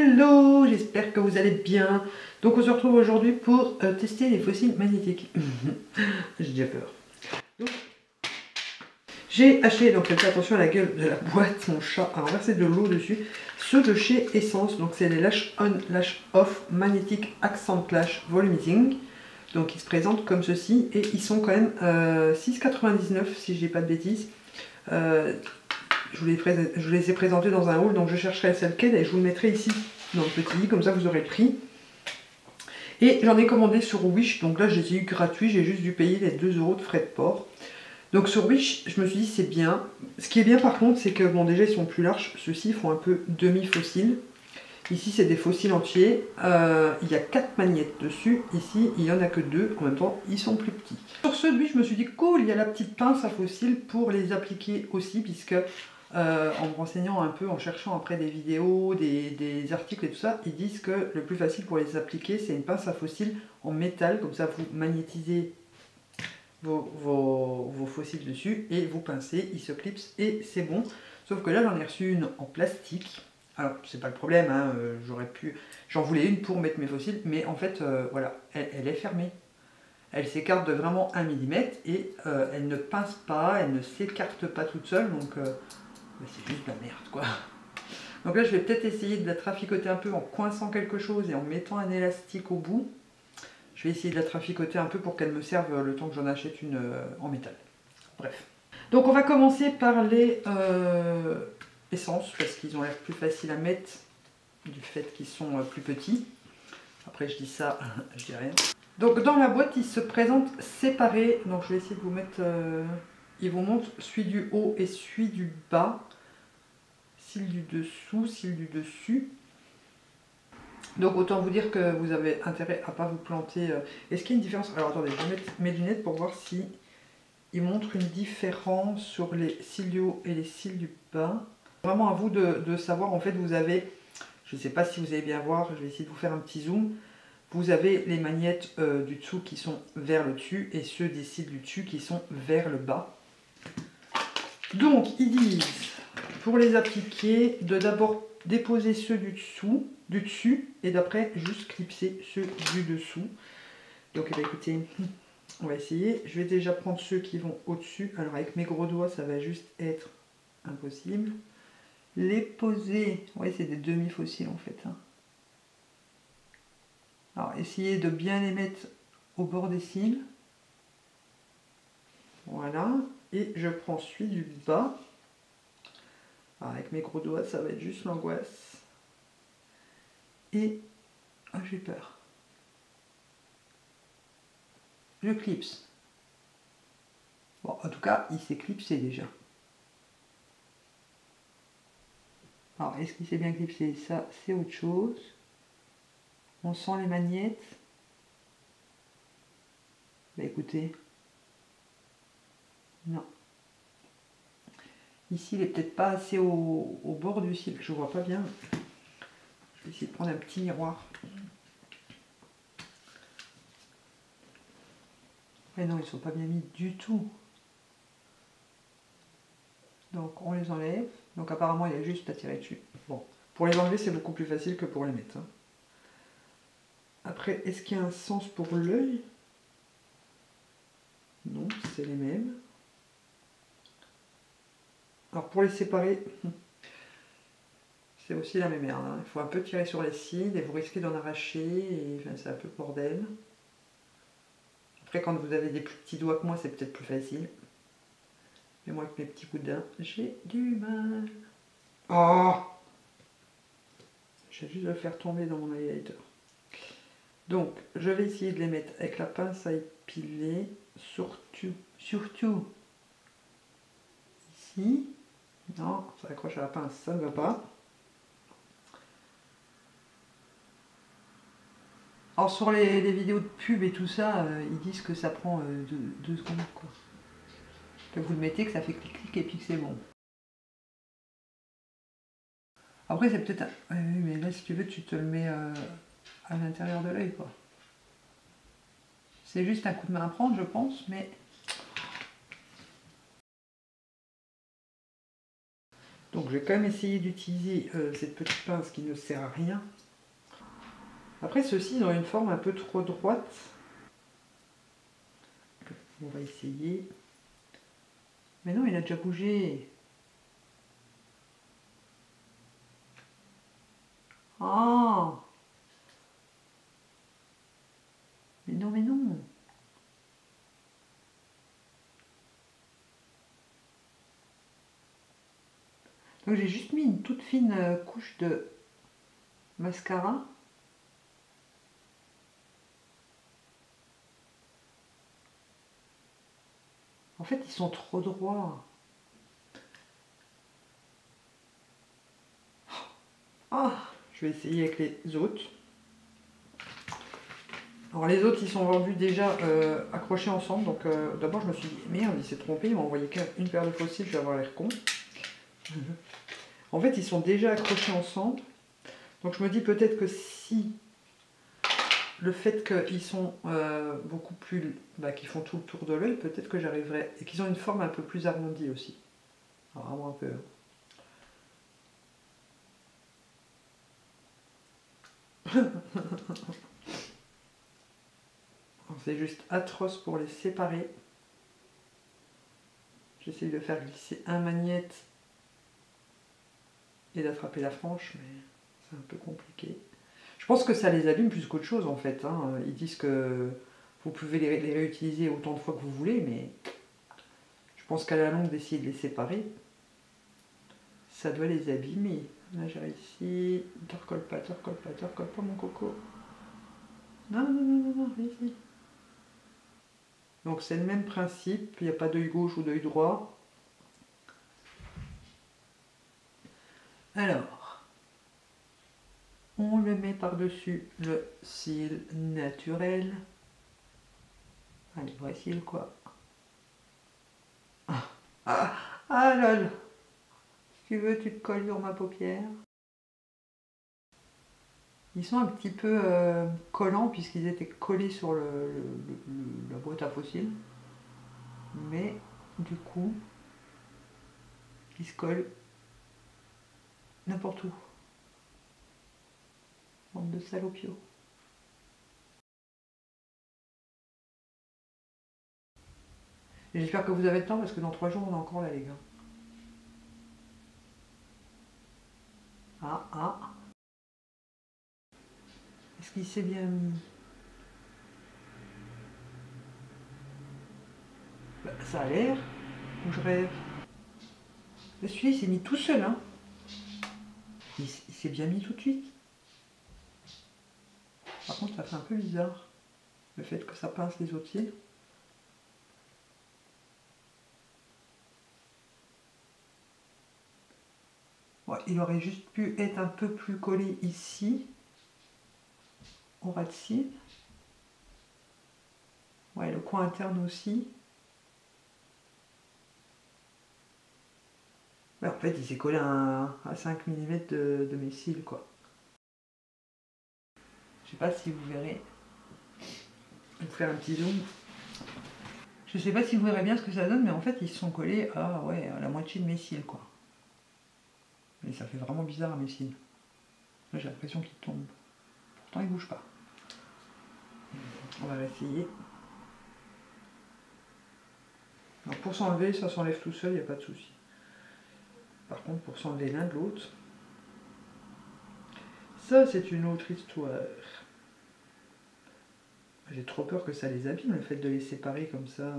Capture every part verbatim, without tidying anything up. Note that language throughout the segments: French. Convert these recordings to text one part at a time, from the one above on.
Hello, j'espère que vous allez bien. Donc on se retrouve aujourd'hui pour euh, tester les fossiles magnétiques. J'ai déjà peur. J'ai acheté, donc faites attention à la gueule de la boîte, mon chat a renversé de l'eau dessus, ceux de chez Essence, donc c'est les Lash On, Lash Off Magnetic Accent Lash Volumizing. Donc ils se présentent comme ceci et ils sont quand même euh, six quatre-vingt-dix-neuf si je dis pas de bêtises. Euh, je, vous les je vous les ai présentés dans un haul, donc je chercherai celle qu'elle et je vous le mettrai ici dans le petit, comme ça vous aurez le prix. Et j'en ai commandé sur Wish, donc là je les ai eu gratuits, j'ai juste dû payer les deux euros de frais de port. Donc sur Wish, je me suis dit c'est bien. Ce qui est bien par contre, c'est que bon déjà ils sont plus larges, ceux-ci font un peu demi-fossiles. Ici c'est des fossiles entiers, euh, il y a quatre magnettes dessus, ici il n'y en a que deux, en même temps ils sont plus petits. Sur ceux de lui je me suis dit cool, il y a la petite pince à fossiles pour les appliquer aussi, puisque euh, en me renseignant un peu, en cherchant après des vidéos, des, des articles et tout ça, ils disent que le plus facile pour les appliquer c'est une pince à fossiles en métal, comme ça vous magnétisez vos, vos, vos fossiles dessus et vous pincez, ils se clipsent et c'est bon. Sauf que là j'en ai reçu une en plastique. Alors, c'est pas le problème, hein, euh, j'aurais pu... J'en voulais une pour mettre mes fossiles, mais en fait, euh, voilà, elle, elle est fermée. Elle s'écarte de vraiment un millimètre et euh, elle ne pince pas, elle ne s'écarte pas toute seule, donc euh, bah, c'est juste de la merde, quoi. Donc là, je vais peut-être essayer de la traficoter un peu en coinçant quelque chose et en mettant un élastique au bout. Je vais essayer de la traficoter un peu pour qu'elle me serve le temps que j'en achète une euh, en métal. Bref. Donc on va commencer par les... Euh, essence parce qu'ils ont l'air plus faciles à mettre du fait qu'ils sont plus petits. Après je dis ça, je dis rien. Donc dans la boîte ils se présentent séparés. Donc je vais essayer de vous mettre, euh, ils vous montrent celui du haut et celui du bas, cils du dessous, cils du dessus. Donc autant vous dire que vous avez intérêt à pas vous planter. Est-ce qu'il y a une différence? Alors attendez, je vais mettre mes lunettes pour voir si ils montrent une différence sur les cils du haut et les cils du bas. Vraiment à vous de, de savoir, en fait vous avez, je ne sais pas si vous allez bien voir, je vais essayer de vous faire un petit zoom. Vous avez les magnettes euh, du dessous qui sont vers le dessus et ceux des cils du dessus qui sont vers le bas. Donc ils disent, pour les appliquer, de d'abord déposer ceux du dessous, du dessus et d'après juste clipser ceux du dessous. Donc eh bien, écoutez, on va essayer. Je vais déjà prendre ceux qui vont au-dessus. Alors avec mes gros doigts ça va juste être impossible. Les poser, ouais c'est des demi-fossiles en fait. Hein. Alors essayez de bien les mettre au bord des cils. Voilà. Et je prends celui du bas. Alors, avec mes gros doigts ça va être juste l'angoisse. Et oh, j'ai peur. Je clipse. Bon en tout cas il s'est clipsé déjà. Alors est-ce qu'il s'est bien clipsé? Ça c'est autre chose. On sent les magnettes. Bah écoutez. Non. Ici, il n'est peut-être pas assez au, au bord du cil. Je vois pas bien. Je vais essayer de prendre un petit miroir. Mais non, ils ne sont pas bien mis du tout. Donc, on les enlève. Donc, apparemment, il y a juste à tirer dessus. Bon, pour les enlever, c'est beaucoup plus facile que pour les mettre. Hein. Après, est-ce qu'il y a un sens pour l'œil? Non, c'est les mêmes. Alors, pour les séparer... C'est aussi la même merde, hein. Il faut un peu tirer sur les cils et vous risquez d'en arracher et enfin, c'est un peu bordel. Après quand vous avez des plus petits doigts que moi c'est peut-être plus facile. Mais moi avec mes petits boudins j'ai du mal. Oh, j'ai juste de le faire tomber dans mon highlighter. Donc je vais essayer de les mettre avec la pince à épiler, surtout, surtout ici. Non, ça accroche à la pince, ça ne va pas. Alors sur les, les vidéos de pub et tout ça, euh, ils disent que ça prend euh, deux, deux secondes quoi. Que vous le mettez, que ça fait clic clic et puis que c'est bon. Après c'est peut-être un... Oui, mais là si tu veux tu te le mets euh, à l'intérieur de l'œil quoi. C'est juste un coup de main à prendre je pense, mais... Donc je vais quand même essayer d'utiliser euh, cette petite pince qui ne sert à rien. Après ceux-ci ils ont une forme un peu trop droite. On va essayer. Mais non, il a déjà bougé. Ah! Mais non, mais non. Donc j'ai juste mis une toute fine euh, couche de mascara. En fait, ils sont trop droits. Ah! Je vais essayer avec les autres. Alors les autres, ils sont vendus déjà euh, accrochés ensemble. Donc euh, d'abord, je me suis dit, merde, il s'est trompé. Il m'a envoyé qu'une paire de fossiles, je vais avoir l'air con. En fait, ils sont déjà accrochés ensemble. Donc je me dis peut-être que si le fait qu'ils sont euh, beaucoup plus... Bah, qu'ils font tout le tour de l'œil, peut-être que j'arriverai... Et qu'ils ont une forme un peu plus arrondie aussi. Alors, vraiment un peu... C'est juste atroce pour les séparer. J'essaie de faire glisser un magnète et d'attraper la frange, mais c'est un peu compliqué. Je pense que ça les abîme plus qu'autre chose en fait. Hein. Ils disent que vous pouvez les, les réutiliser autant de fois que vous voulez, mais je pense qu'à la longue d'essayer de les séparer, ça doit les abîmer. Là j'ai réussi. Ne te recolle pas, te recolle pas, te recolle pas mon coco. Non, non, non, non, non, ici. Donc c'est le même principe, il n'y a pas d'œil gauche ou d'œil droit. Alors, on le met par-dessus le cil naturel. Allez, vrai cil quoi. Ah, ah, ah lol. Si tu veux, tu te colles sur ma paupière. Ils sont un petit peu euh, collants puisqu'ils étaient collés sur le, le, le, la boîte à fossiles. Mais du coup, ils se collent n'importe où. Bande de salopios. J'espère que vous avez le temps parce que dans trois jours on est encore là les gars. Ah ah. Est-ce qu'il s'est bien mis? Bah, ça a l'air. Ou je rêve. Mais celui-là il s'est mis tout seul hein. Il, il s'est bien mis tout de suite. Par contre ça fait un peu bizarre. Le fait que ça pince les autres cils. Ouais, il aurait juste pu être un peu plus collé ici. Au ras de cils. Ouais, le coin interne aussi. Ouais, en fait, il s'est collé à, à cinq millimètres de, de mes cils, quoi. Je sais pas si vous verrez. Je vais vous faire un petit zoom. Je sais pas si vous verrez bien ce que ça donne, mais en fait, ils se sont collés à, ouais, à la moitié de mes cils, quoi. Mais ça fait vraiment bizarre à mes cils. Là, j'ai l'impression qu'ils tombent. Pourtant, ils bougent pas. On va essayer. Alors, pour s'enlever, ça s'enlève tout seul, il n'y a pas de souci. Par contre, pour s'enlever l'un de l'autre, ça, c'est une autre histoire. J'ai trop peur que ça les abîme, le fait de les séparer comme ça.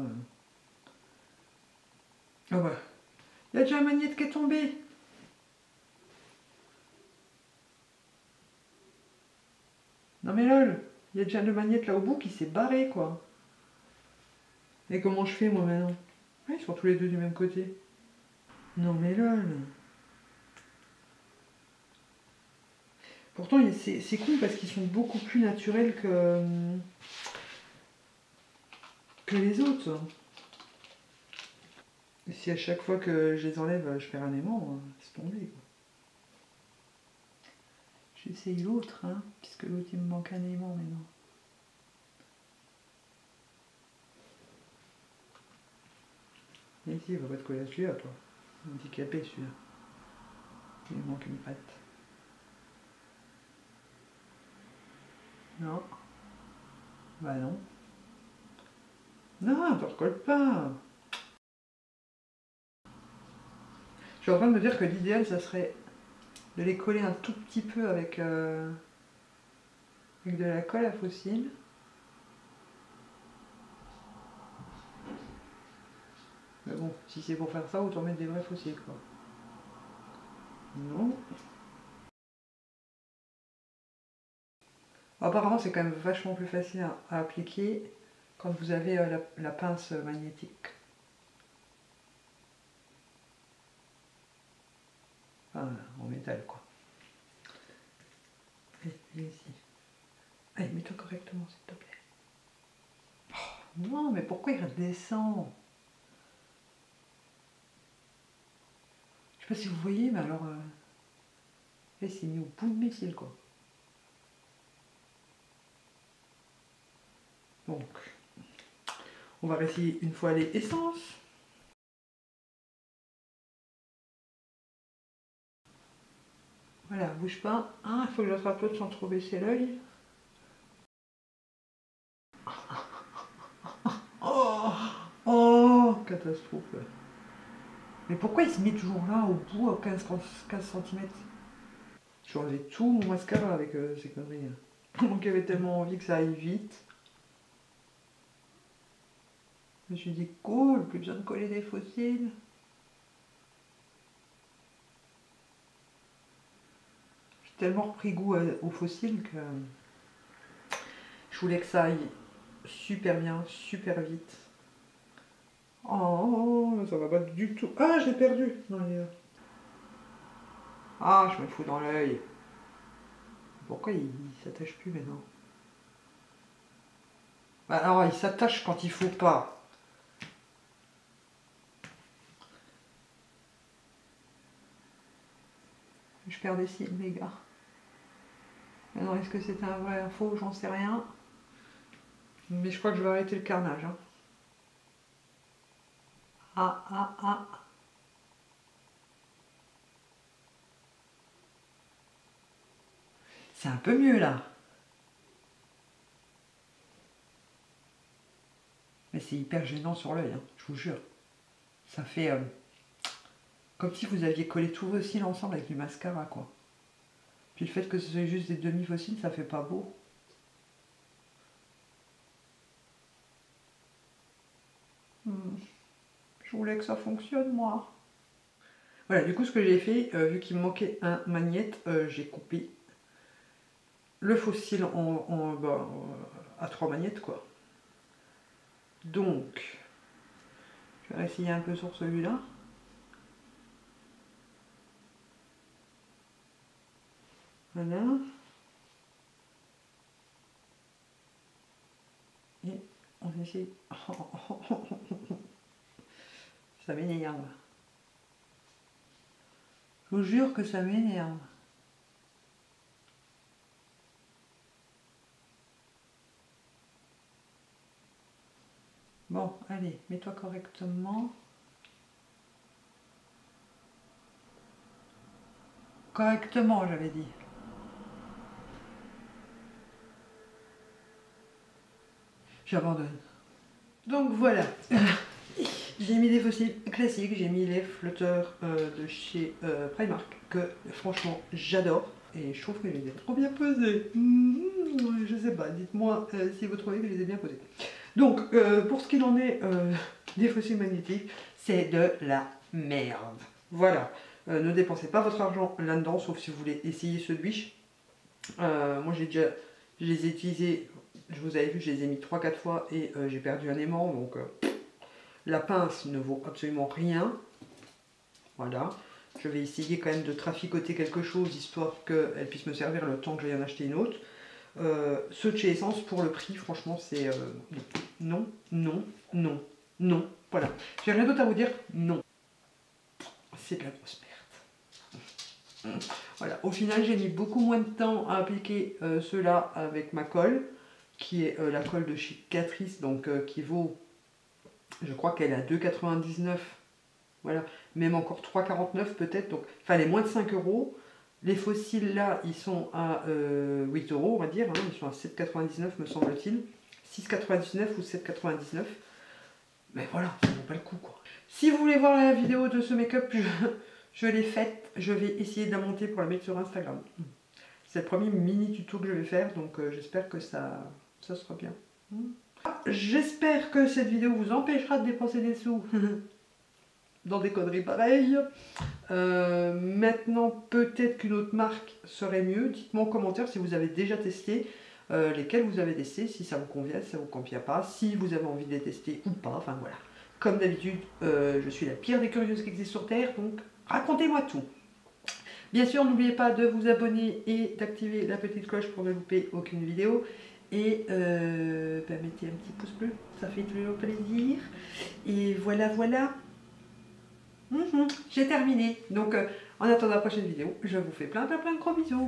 Ah ouais. Il y a déjà un magnète qui est tombé. Non mais lol, il y a déjà le magnète là au bout qui s'est barré quoi. Et comment je fais moi maintenant? Ouais, ils sont tous les deux du même côté. Non mais lol. Pourtant c'est con parce qu'ils sont beaucoup plus naturels que, que les autres. Et si à chaque fois que je les enlève je perds un aimant, c'est tombé quoi. J'essaye l'autre, hein, puisque l'autre il me manque un aimant maintenant. Et ici il va pas te coller à celui-là toi. Handicapé celui-là. Il lui manque une patte. Non. Bah non. Non, tu recolle pas. Je suis en train de me dire que l'idéal, ça serait de les coller un tout petit peu avec, euh, avec de la colle à fossile. Mais bon, si c'est pour faire ça, autant mettre des vrais fossiles, quoi. Non. Apparemment, c'est quand même vachement plus facile à, à appliquer quand vous avez euh, la, la pince magnétique. Enfin, en métal, quoi. Allez, viens ici. Allez, mets-toi correctement, s'il te plaît. Oh, non, mais pourquoi il redescend? Je sais pas si vous voyez, mais alors... Euh, il s'est mis au bout de mes cils, quoi. Donc, on va réessayer une fois les essences. Voilà, bouge pas. Ah, il faut que j'attrape l'autre sans trop baisser l'œil. Oh, oh, catastrophe. Mais pourquoi il se met toujours là, au bout, à quinze centimètres? J'ai enlevé tout mon mascara avec euh, ces conneries. Donc j'avais tellement envie que ça aille vite. Je me suis dit, cool, plus besoin de coller des fossiles. J'ai tellement repris goût aux fossiles que je voulais que ça aille super bien, super vite. Oh, ça va pas du tout. Ah, je l'ai perdu. Non, il est là. Ah, je me fous dans l'œil. Pourquoi il, il s'attache plus maintenant? Bah, alors, il s'attache quand il faut pas. Je perds des cils, les gars. Maintenant, est-ce que c'était un vrai info? J'en sais rien. Mais je crois que je vais arrêter le carnage. Hein. Ah, ah, ah. C'est un peu mieux là. Mais c'est hyper gênant sur l'œil, hein, je vous jure. Ça fait euh, comme si vous aviez collé tous vos cils ensemble avec du mascara, quoi. Puis le fait que ce soit juste des demi-fossiles, ça fait pas beau. Hmm. Je voulais que ça fonctionne, moi. Voilà, du coup, ce que j'ai fait, euh, vu qu'il me manquait un magnète, euh, j'ai coupé le fossile en, en, bah, à trois magnettes, quoi. Donc, je vais essayer un peu sur celui-là. Voilà. Et on essaie. Ça m'énerve. Je vous jure que ça m'énerve. Bon, allez, mets-toi correctement. Correctement, j'avais dit. J'abandonne. Donc voilà. J'ai mis des fossiles classiques, j'ai mis les flotteurs euh, de chez euh, Primark, que franchement j'adore. Et je trouve que je les ai trop bien posés. Mmh, je sais pas, dites-moi euh, si vous trouvez que je les ai bien posés. Donc, euh, pour ce qu'il en est euh, des fossiles magnétiques, c'est de la merde. Voilà. Euh, ne dépensez pas votre argent là-dedans, sauf si vous voulez essayer ceux de Wish. Euh, moi j'ai déjà, je les ai utilisés, je vous avais vu, je les ai mis trois quatre fois et euh, j'ai perdu un aimant, donc euh, la pince ne vaut absolument rien. Voilà. Je vais essayer quand même de traficoter quelque chose, histoire qu'elle puisse me servir le temps que j'aille en acheter une autre. Euh, ceux de chez Essence, pour le prix, franchement, c'est euh, non, non, non, non. Voilà. J'ai rien d'autre à vous dire, non. C'est de la grosse merde. Voilà. Au final, j'ai mis beaucoup moins de temps à appliquer euh, ceux-là avec ma colle, qui est euh, la colle de chez Catrice, donc euh, qui vaut, je crois qu'elle est à deux quatre-vingt-dix-neuf. Voilà, même encore trois quarante-neuf peut-être, donc enfin les moins de cinq euros. Les fossiles là, ils sont à euh, huit euros, on va dire, hein, ils sont à sept quatre-vingt-dix-neuf me semble-t-il, six quatre-vingt-dix-neuf ou sept quatre-vingt-dix-neuf. Mais voilà, ça vaut pas le coup quoi. Si vous voulez voir la vidéo de ce make-up, je, je l'ai faite, je vais essayer de la monter pour la mettre sur Instagram. C'est le premier mini tuto que je vais faire, donc euh, j'espère que ça, ça sera bien. J'espère que cette vidéo vous empêchera de dépenser des sous dans des conneries pareilles. Euh, maintenant, peut-être qu'une autre marque serait mieux. Dites-moi en commentaire si vous avez déjà testé, euh, lesquels vous avez testé, si ça vous convient, si ça vous convient pas, si vous avez envie de les tester ou pas. Enfin voilà. Comme d'habitude, euh, je suis la pire des curieuses qui existe sur Terre, donc racontez-moi tout. Bien sûr, n'oubliez pas de vous abonner et d'activer la petite cloche pour ne louper aucune vidéo. Et euh, bah, mettez un petit pouce bleu, ça fait toujours plaisir. Et voilà, voilà. Mmh, j'ai terminé. Donc, euh, en attendant la prochaine vidéo, je vous fais plein, plein, plein de gros bisous.